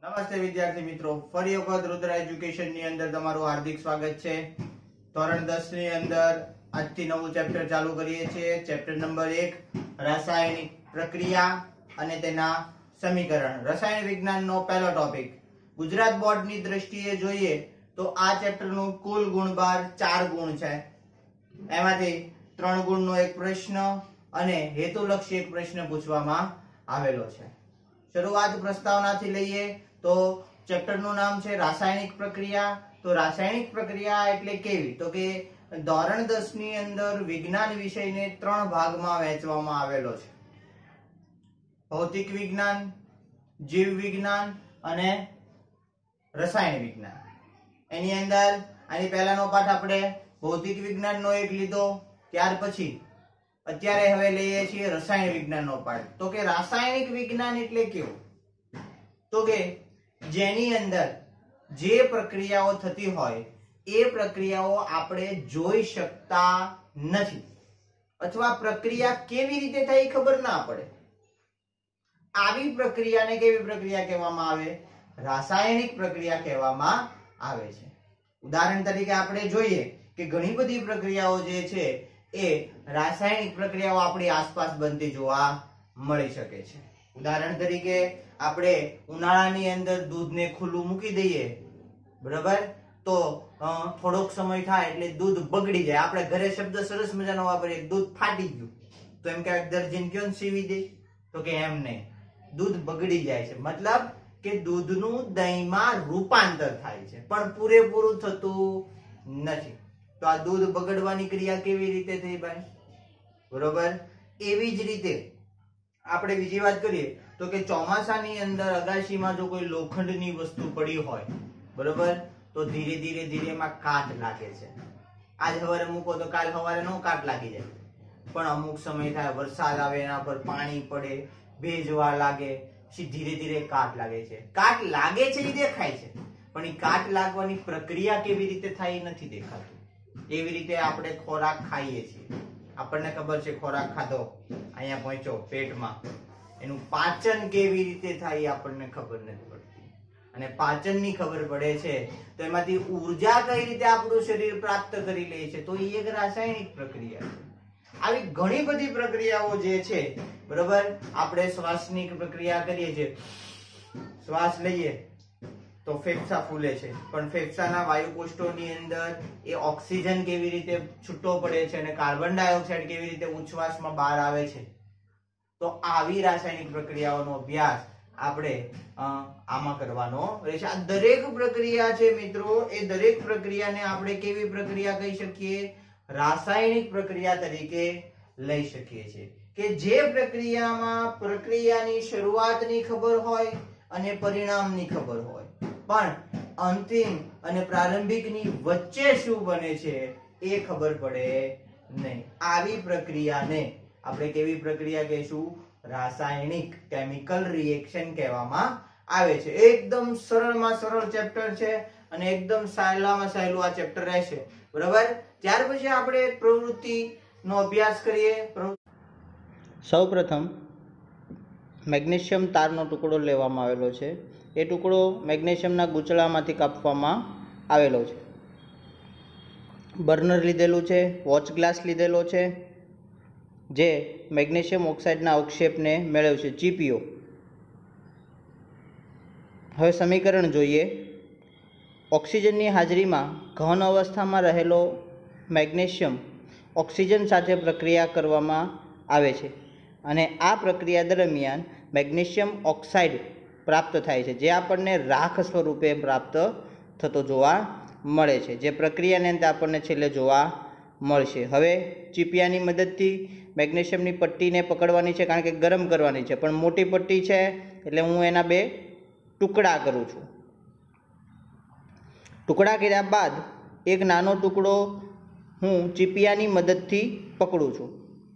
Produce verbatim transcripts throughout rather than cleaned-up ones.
નમસ્તે વિદ્યાર્થી મિત્રો, ફરી વખત રુદ્ર એજ્યુકેશન ની અંદર તમારું હાર્દિક સ્વાગત છે। ધોરણ દસ ની અંદર આજથી નવું ચેપ્ટર ચાલુ કરીએ છીએ। ચેપ્ટર નંબર એક, રાસાયણિક પ્રક્રિયા અને તેના સમીકરણ। રસાયણ વિજ્ઞાનનો પહેલો ટોપિક। ગુજરાત બોર્ડની દ્રષ્ટિએ જોઈએ તો આ ચેપ્ટરનું કુલ ગુણભાર ચાર ગુણ છે। એમાંથી ત્રણ ગુણનો એક પ્રશ્ન અને હેતુલક્ષી એક પ્રશ્ન પૂછવામાં આવેલો છે। શરૂઆત પ્રસ્તાવનાથી લઈએ તો ચેપ્ટરનું નામ છે રાસાયણિક પ્રક્રિયા। તો રાસાયણિક પ્રક્રિયા એટલે કેવી? તો કે ધોરણ દસ ની અંદર વિજ્ઞાન વિષયને ત્રણ ભાગમાં વહેંચવામાં આવેલો છે: ભૌતિક વિજ્ઞાન, જીવ વિજ્ઞાન અને રસાયણ વિજ્ઞાન। એની અંદર આની પહેલાનો પાઠ આપણે ભૌતિક વિજ્ઞાનનો એક લીધો, ત્યાર પછી અત્યારે હવે લઈએ છીએ રસાયણ વિજ્ઞાનનો પાઠ। તો કે રાસાયણિક વિજ્ઞાન એટલે કેવું? તો કે જેની અંદર જે પ્રક્રિયાઓ થતી હોય એ પ્રક્રિયાઓ આપણે જોઈ શકતા નથી, અથવા પ્રક્રિયા કેવી રીતે થાય એ ખબર ના પડે, આવી પ્રક્રિયાને કેવી પ્રક્રિયા કહેવામાં આવે? રાસાયણિક પ્રક્રિયા કહેવામાં આવે છે। ઉદાહરણ તરીકે આપણે જોઈએ કે ઘણી બધી પ્રક્રિયાઓ જે છે એ રાસાયણિક પ્રક્રિયાઓ આપણી આસપાસ બનતી જોવા મળી શકે છે। ઉદાહરણ તરીકે આપણે ઉનાળાની અંદર દૂધને ખુલ્લું મૂકી દઈએ, બરાબર, તો થોડોક સમય થાય એટલે દૂધ બગડી જાય। આપણે ઘરે શબ્દ સરસ મજાનો વાપરીએ, દૂધ ફાટી ગયું, તો એમ કે દર્જીને કયો ને સીવી દે? તો કે એમ નહીં, દૂધ બગડી જાય છે, મતલબ કે દૂધનું દહીંમાં રૂપાંતર થાય છે, પણ પૂરેપૂરું થતું નથી। તો આ દૂધ બગડવાની ક્રિયા કેવી રીતે થઈ ભાઈ? બરોબર। એવી જ રીતે આપણે બીજી વાત કરીએ તો કે ચોમાસાની અંદર અગાશીમાં જો કોઈ લોખંડની વસ્તુ પડી હોય, બરોબર, તો ધીરે ધીરે ધીરે એમાં કાટ લાગે છે। આજ સવારે મૂકો તો કાલ સવારે નો કાટ લાગી જાય, પણ અમુક સમય થાય, વરસાદ આવે, એના પર પાણી પડે, ભેજવા લાગે, પછી ધીરે ધીરે કાટ લાગે છે। કાટ લાગે છે એ દેખાય છે, પણ એ કાટ લાગવાની પ્રક્રિયા કેવી રીતે થાય એ નથી દેખાતું। એવી રીતે આપણે ખોરાક ખાઈએ છીએ, આપણને ખબર છે ખોરાક ખાધો, અહીંયા પહોંચ્યો પેટમાં, એનું પાચન કેવી રીતે થાય આપણને ખબર નથી પડતી, અને પાચનની ખબર પડે છે તો એમાંથી ઉર્જા કઈ રીતે આપણું શરીર પ્રાપ્ત કરી લે છે, તો એ એક રાસાયણિક પ્રક્રિયા છે। આવી ઘણી બધી પ્રક્રિયાઓ જે છે, બરોબર, આપણે શ્વાસની પ્રક્રિયા કરીએ છીએ, શ્વાસ લઈએ તો ફેફસા ફૂલે છે, પણ ફેફસાના વાયુકોષ્ઠોની અંદર એ ઓક્સિજન કેવી રીતે છૂટો પડે છે અને કાર્બન ડાયોક્સાઇડ કેવી રીતે ઉચ્છ્વાસમાં બહાર આવે છે, તો આવી રાસાયણિક પ્રક્રિયાઓનો અભ્યાસ આપણે આમાં કરવાનો રહેશે। આ દરેક પ્રક્રિયા છે મિત્રો, એ દરેક પ્રક્રિયાને આપણે કેવી પ્રક્રિયા કહી શકીએ? રાસાયણિક પ્રક્રિયા તરીકે લઈ શકીએ છીએ, કે જે પ્રક્રિયામાં પ્રક્રિયાની શરૂઆતની ખબર હોય અને પરિણામની ખબર હોય, પણ અંતિમ અને પ્રારંભિકની વચ્ચે શું બને છે એ ખબર પડે નહીં। આવી પ્રક્રિયાને આપણે કેવી પ્રક્રિયા કહીશું? રાસાયણિક, કેમિકલ રિએક્શન કહેવામાં આવે છે। એકદમ સરળમાં સરળ ચેપ્ટર છે અને એકદમ સહેલામાં સહેલું આ ચેપ્ટર રહેશે, બરાબર। ત્યાર પછી આપણે એક પ્રવૃત્તિનો અભ્યાસ કરીએ। સૌપ્રથમ મેગ્નેશિયમ તારનો ટુકડો લેવામાં આવેલો છે। એ ટુકડો મેગ્નેશિયમના ગૂંચળામાંથી કાપવામાં આવેલો છે। બર્નર લીધેલું છે, વોચ ગ્લાસ લીધેલો છે, જે મેગ્નેશિયમ ઓક્સાઇડના અવક્ષેપને મેળવશે, જીપીઓ। હવે સમીકરણ જોઈએ। ઓક્સિજનની હાજરીમાં ઘન અવસ્થામાં રહેલો મેગ્નેશિયમ ઓક્સિજન સાથે પ્રક્રિયા કરવામાં આવે છે, અને આ પ્રક્રિયા દરમિયાન મેગ્નેશિયમ ઓક્સાઇડ પ્રાપ્ત થાય છે, જે આપણને રાખ સ્વરૂપે પ્રાપ્ત થતો જોવા મળે છે, જે પ્રક્રિયાને અંતે આપણને છેલ્લે જોવા મળશે। હવે ચીપિયાની મદદથી મેગ્નેશિયમની પટ્ટીને પકડવાની છે, કારણ કે ગરમ કરવાની છે, પણ મોટી પટ્ટી છે એટલે હું એના બે ટુકડા કરું છું। ટુકડા કર્યા બાદ એક નાનો ટુકડો હું ચીપિયાની મદદથી પકડું છું।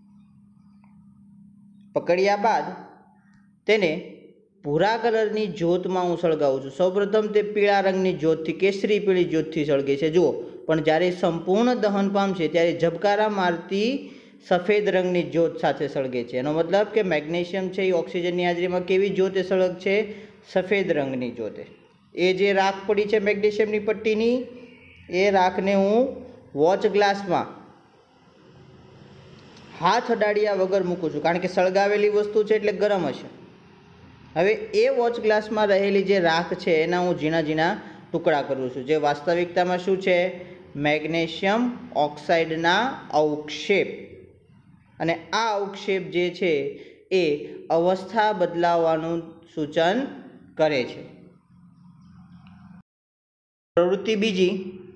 પકડ્યા બાદ તેને ભૂરા કલરની જ્યોતમાં હું સળગાવું છું। સૌપ્રથમ તે પીળા રંગની જ્યોતથી, કેસરી પીળી જ્યોતથી સળગે છે, જુઓ, પણ જ્યારે સંપૂર્ણ દહન પામશે ત્યારે ઝબકારા મારતી સફેદ રંગની જ્યોત સાથે સળગે છે। એનો મતલબ કે મેગ્નેશિયમ છે એ ઓક્સિજનની હાજરીમાં કેવી જ્યોતે સળગશે? સફેદ રંગની જોતે એ જે રાખ પડી છે મેગ્નેશિયમની પટ્ટીની એ રાખને હું વોચ ગ્લાસમાં હાથ અડાડ્યા વગર મૂકું છું, કારણ કે સળગાવેલી વસ્તુ છે એટલે ગરમ હશે. હવે એ વોચ ગ્લાસમાં રહેલી જે રાખ છે એના હું ઝીણા ઝીણા ટુકડા કરું છું, જે વાસ્તવિકતામાં શું છે? મેગ્નેશિયમ ઓક્સાઇડના અવક્ષેપ. અને આ અવક્ષેપ જે છે એ અવસ્થા બદલાવાનું સૂચન કરે છે. પ્રવૃત્તિ બીજી,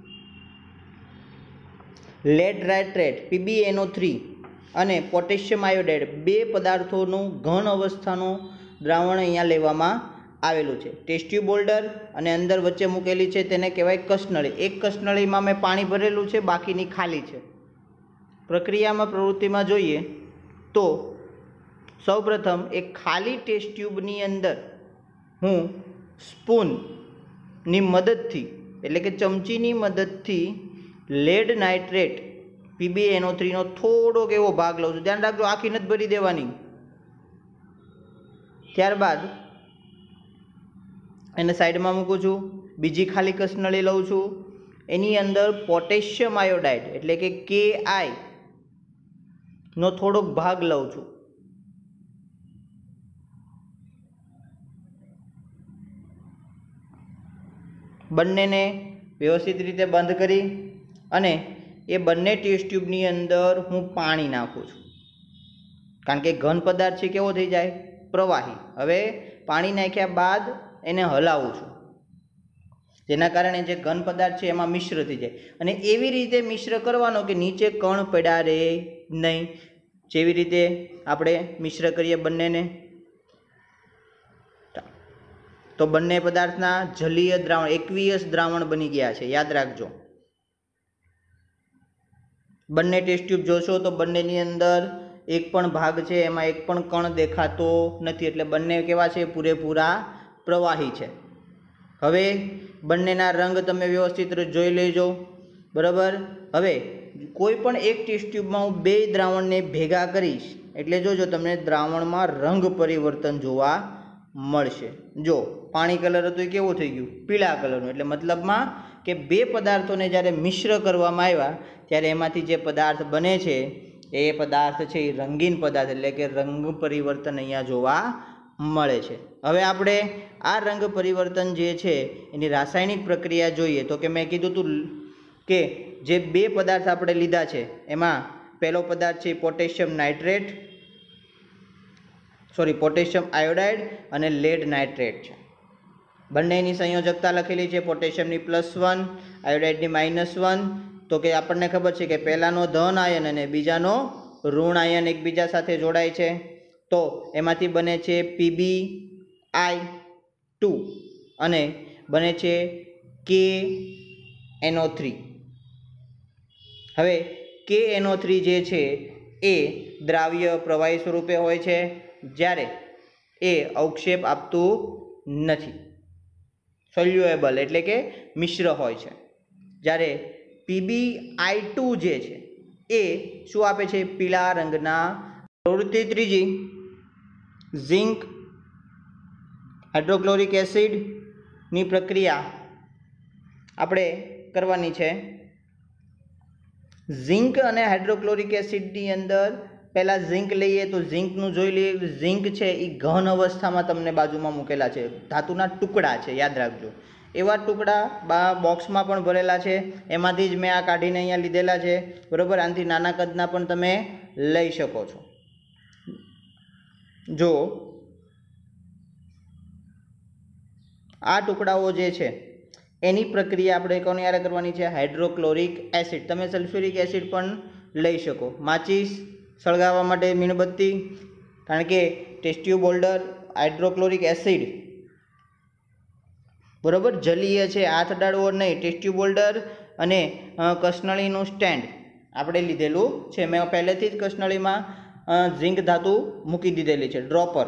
લેડ નાઇટ્રેટ પીબીએનઓ થ્રી અને પોટેશિયમ આયોડાઇડ બે પદાર્થોનું ઘન અવસ્થાનું દ્રાવણ અહીંયા લેવામાં આવેલું છે. ટેસ્ટ ટ્યુબ હોલ્ડર અને અંદર વચ્ચે મૂકેલી છે તેને કહેવાય કસનળી. એક કસનળીમાં મેં પાણી ભરેલું છે, બાકીની ખાલી છે. પ્રક્રિયામાં પ્રવૃત્તિમાં જોઈએ તો સૌપ્રથમ એક ખાલી ટેસ્ટ ટ્યુબની અંદર હું સ્પૂનની મદદથી એટલે કે ચમચીની મદદથી લેડ નાઇટ્રેટ પીબીએનઓ થ્રીનો થોડોક એવો ભાગ લઉં છું. ધ્યાન રાખજો, આખી નથી ભરી દેવાની. ત્યારબાદ એને સાઈડમાં મૂકું છું. બીજી ખાલી કસનળી લઉં છું, એની અંદર પોટેશિયમ આયોડાઇડ એટલે કે કે આઈ નો થોડોક ભાગ લઉં છું. બંનેને વ્યવસ્થિત રીતે બંધ કરી અને એ બંને ટેસ્ટ ટ્યુબની અંદર હું પાણી નાખું છું, કારણ કે ઘન પદાર્થ છે કેવો થઈ જાય? પ્રવાહી. હવે પાણી નાખ્યા બાદ એને હલાવું છું, જેના કારણે જે ઘન પદાર્થ છે એમાં મિશ્ર થઈ જાય. અને એવી રીતે મિશ્ર કરવાનો કે નીચે કણ પડ્યા રહે નહીં. જેવી રીતે આપણે મિશ્ર કરીએ બંનેને તો બંને પદાર્થના જલીય દ્રાવણ એકવીયસ દ્રાવણ બની ગયા છે. યાદ રાખજો. બંને ટેસ્ટ ટ્યુબ જોશો તો બંનેની અંદર એક પણ ભાગ છે એમાં એક પણ કણ દેખાતો નથી, એટલે બંને કેવા છે? પૂરેપૂરા પ્રવાહી છે. હવે બંનેના રંગ તમે વ્યવસ્થિત જોઈ લેજો, બરાબર. હવે કોઈ પણ એક ટેસ્ટ ટ્યુબમાં હું બે દ્રાવણને ભેગા કરીશ એટલે જોજો તમને દ્રાવણમાં રંગ પરિવર્તન જોવા મળશે. જો પાણી કલર હતું એ કેવું થઈ ગયું? પીળા કલરનું. એટલે મતલબમાં કે બે પદાર્થોને જ્યારે મિશ્ર કરવામાં આવ્યા ત્યારે એમાંથી જે પદાર્થ બને છે એ પદાર્થ છે એ રંગીન પદાર્થ એટલે કે રંગ પરિવર્તન અહીંયા જોવા મળે છે. હવે આપણે આ રંગ પરિવર્તન જે છે એની રાસાયણિક પ્રક્રિયા જોઈએ તો કે મેં કીધું હતું કે જે બે પદાર્થ આપણે લીધા છે એમાં પહેલો પદાર્થ છે potassium nitrate sorry potassium iodide અને લેડ નાઇટ્રેટ છે. બંનેની સંયોજકતા લખેલી છે, પોટેશિયમની પ્લસ વન આયોડાઇડની માઇનસ વન. તો કે આપણને ખબર છે કે પહેલાંનો ધન આયન અને બીજાનો ઋણ આયન એકબીજા સાથે જોડાય છે, તો એમાંથી બને છે પીબી આઈ ટુ અને બને છે કે એનઓ થ્રી. હવે કે એનઓ થ્રી જે છે એ દ્રાવ્ય પ્રવાહી સ્વરૂપે હોય છે, જ્યારે એ અવક્ષેપ આપતું નથી. સોલ્યુએબલ એટલે કે મિશ્ર હોય છે. જ્યારે પીબી આઈ ટુ જે છે એ શું આપે છે? પીળા રંગના. પ્રવૃત્તિ ત્રીજી, ઝિંક હાઇડ્રોક્લોરિક એસિડની પ્રક્રિયા આપણે કરવાની છે. ઝિંક અને હાઇડ્રોક્લોરિક એસિડની અંદર પહેલાં ઝિંક લઈએ તો ઝિંકનું જોઈ લઈએ. ઝિંક છે એ ઘન અવસ્થામાં તમને બાજુમાં મૂકેલા છે, ધાતુના ટુકડા છે, યાદ રાખજો. એવા ટુકડા બા બોક્સમાં પણ ભરેલા છે, એમાંથી જ મેં આ કાઢીને અહીંયા લીધેલા છે, બરાબર. આનાથી નાના કદના પણ તમે લઈ શકો છો. જો આ ટુકડાઓ જે છે એની પ્રક્રિયા આપણે કોની યારે કરવાની છે? Hydrochloric acid. તમે સલ્ફ્યુરિક એસિડ પણ લઈ શકો. માચીસ સળગાવવા માટે મીણબત્તી, કારણ કે test tube holder hydrochloric acid બરાબર જલીય છે, હાથ અડાડવો નહીં. ટેસ્ટ ટ્યુબ હોલ્ડર અને કસનળીનું સ્ટેન્ડ આપણે લીધેલું છે. મેં પહેલેથી જ કસનળીમાં ઝિંક ધાતુ મૂકી દીધેલી છે, ડ્રોપર.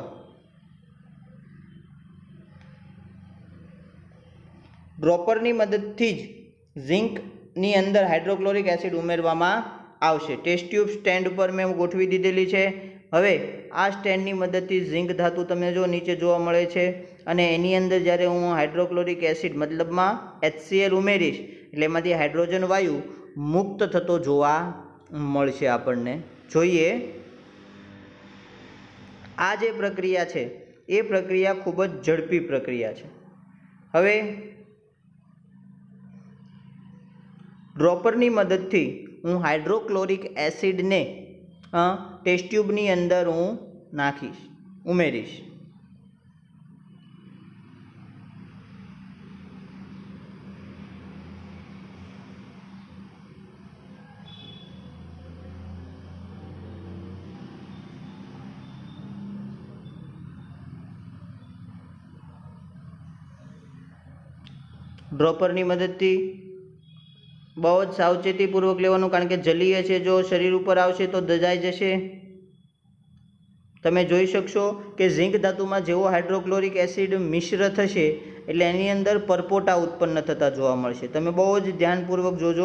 ડ્રોપરની મદદથી જ ઝિંકની અંદર હાઇડ્રોક્લોરિક એસિડ ઉમેરવામાં આવશે. ટેસ્ટ ટ્યુબ સ્ટેન્ડ પર મેં ગોઠવી દીધેલી છે હવે આ સ્ટેન્ડની મદદથી ઝીંક ધાતુ તમે જો નીચે જોવા મળે છે અને એની અંદર જ્યારે હું હાઇડ્રોક્લોરિક એસિડ મતલબમાં એચસીએલ ઉમેરીશ એટલે એમાંથી હાઇડ્રોજન વાયુ મુક્ત થતો જોવા મળશે આપણને. જોઈએ આ જે પ્રક્રિયા છે એ પ્રક્રિયા ખૂબ જ ઝડપી પ્રક્રિયા છે. હવે ડ્રોપરની મદદથી હું હાઇડ્રોક્લોરિક એસિડને ટેસ્ટ ટ્યુબની અંદર હું નાખીશ ઉમેરીશ. ડ્રોપરની મદદથી બહુ જ સાવચેતીપૂર્વક લેવાનું, કારણ કે જલીય છે, જો શરીર ઉપર આવશે તો દજાઈ જશે. તમે જોઈ શકશો કે ઝીંક ધાતુમાં જેવો હાઇડ્રોક્લોરિક એસિડ મિશ્ર થશે એટલે એની અંદર પરપોટા ઉત્પન્ન થતા જોવા મળશે. તમે બહુ જ ધ્યાનપૂર્વક જોજો.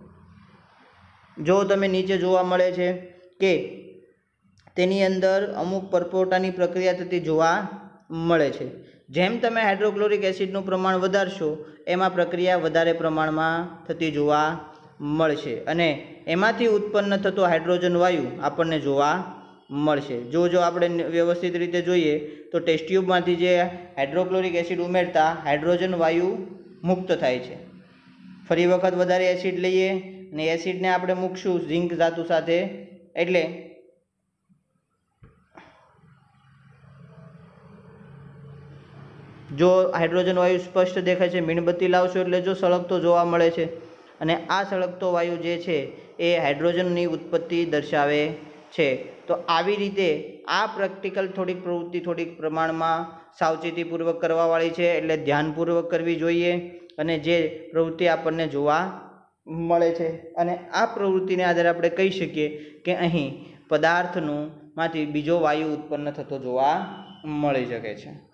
જો તમે નીચે જોવા મળે છે કે તેની અંદર અમુક પરપોટાની પ્રક્રિયા થતી જોવા મળે છે. જેમ તમે હાઇડ્રોક્લોરિક એસિડનું પ્રમાણ વધારશો એમાં પ્રક્રિયા વધારે પ્રમાણમાં થતી જોવા મળશે અને એમાંથી ઉત્પન્ન થતો હાઇડ્રોજન વાયુ આપણને જોવા મળશે. જો જો આપણે વ્યવસ્થિત રીતે જોઈએ તો ટેસ્ટ ટ્યુબમાંથી જે હાઇડ્રોક્લોરિક એસિડ ઉમેરતા હાઇડ્રોજન વાયુ મુક્ત થાય છે. ફરી વખત વધારે એસિડ લઈએ અને એસિડને આપણે મૂકશું ઝીંક ધાતુ સાથે એટલે જો હાઇડ્રોજન વાયુ સ્પષ્ટ દેખાય છે. મીણબત્તી લાવશો એટલે જો સળગતો જોવા મળે છે અને આ સળગતો વાયુ જે છે એ હાઇડ્રોજનની ઉત્પત્તિ દર્શાવે છે. તો આવી રીતે આ પ્રેક્ટિકલ થોડીક પ્રવૃત્તિ થોડીક પ્રમાણમાં સાવચેતીપૂર્વક કરવાવાળી છે, એટલે ધ્યાનપૂર્વક કરવી જોઈએ અને જે પ્રવૃત્તિ આપણને જોવા મળે છે અને આ પ્રવૃત્તિને આધારે આપણે કહી શકીએ કે અહીં પદાર્થનું માંથી બીજો વાયુ ઉત્પન્ન થતો જોવા મળી શકે છે.